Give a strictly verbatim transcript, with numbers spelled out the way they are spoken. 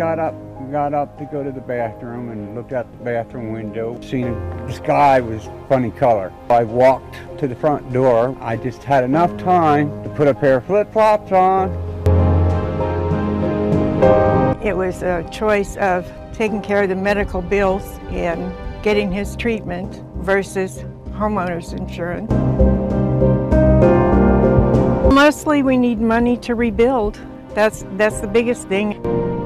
got up, got up to go to the bathroom and looked out the bathroom window. Seen the sky was funny color. I walked to the front door. I just had enough time to put a pair of flip-flops on. It was a choice of taking care of the medical bills and getting his treatment versus homeowners insurance. Mostly we need money to rebuild. That's, that's the biggest thing.